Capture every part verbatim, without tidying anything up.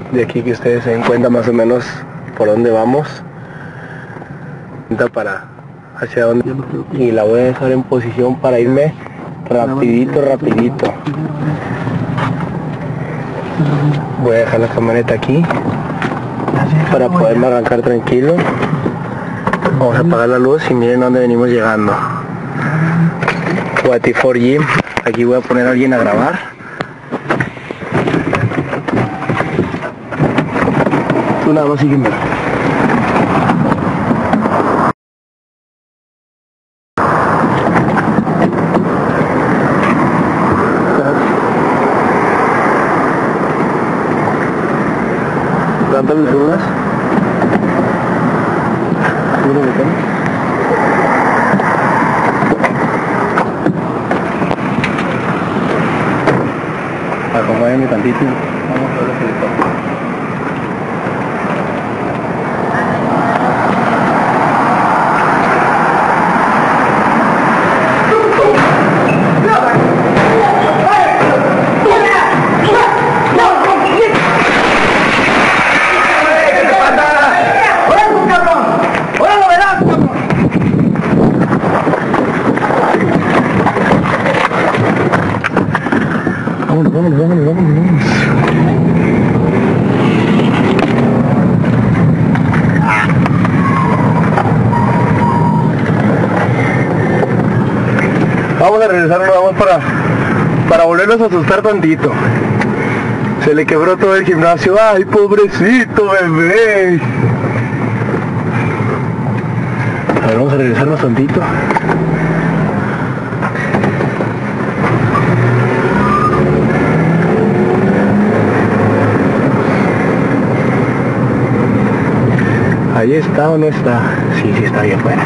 de aquí que ustedes se den cuenta más o menos por dónde vamos, para hacia dónde, y la voy a dejar en posición para irme rapidito, rapidito. Voy a dejar la camioneta aquí para poderme arrancar tranquilo. Vamos a apagar la luz y miren dónde venimos llegando. cuarenta y cuatro Gym. Aquí voy a poner a alguien a grabar. Tú nada más sígueme. ¿Cuántas minutos? ¿Uno de qué? Acompáñame tantito. Vamos a ver lo que le toca. Vámonos, vámonos, vámonos, vámonos, vámonos. Vamos a regresarnos, vamos para, para volvernos a asustar tantito. Se le quebró todo el gimnasio. Ay, pobrecito bebé. A ver, vamos a regresarnos tantito. ¿Ahí está o no está? Sí, sí está ahí afuera.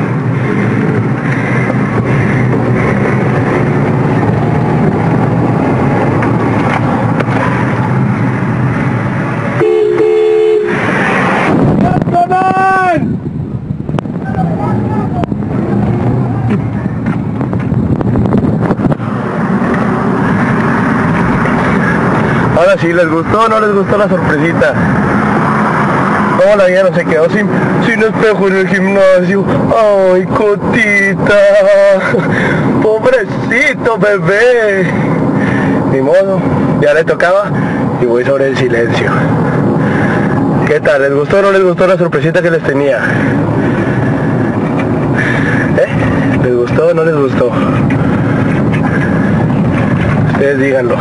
Ahora sí, ¿les gustó o no les gustó la sorpresita? ¿Cómo la vida no se quedó sin, sin espejo en el gimnasio? ¡Ay, Cotita! ¡Pobrecito bebé! Ni modo, ya le tocaba y voy sobre el silencio. ¿Qué tal? ¿Les gustó o no les gustó la sorpresita que les tenía? ¿Eh? ¿Les gustó o no les gustó? Ustedes díganlo.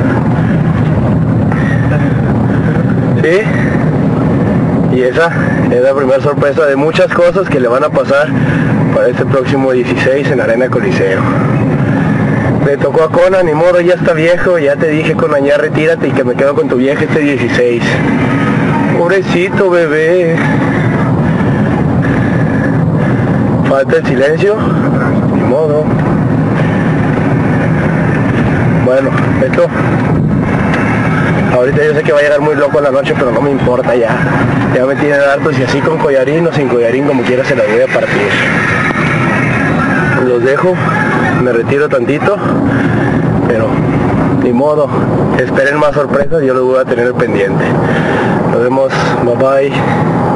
¿Sí? Y esa es la primera sorpresa de muchas cosas que le van a pasar para este próximo dieciséis en Arena Coliseo. Le tocó a Conan, ni modo, ya está viejo, ya te dije, Conan, ya retírate y que me quedo con tu vieja este dieciséis. Pobrecito bebé. Falta el silencio, ni modo. Bueno, esto... Ahorita yo sé que va a llegar muy loco en la noche, pero no me importa ya. Ya me tienen hartos y así con collarín o sin collarín, como quiera se la voy a partir. Los dejo, me retiro tantito, pero ni modo. Esperen más sorpresas, yo los voy a tener pendiente. Nos vemos, bye bye.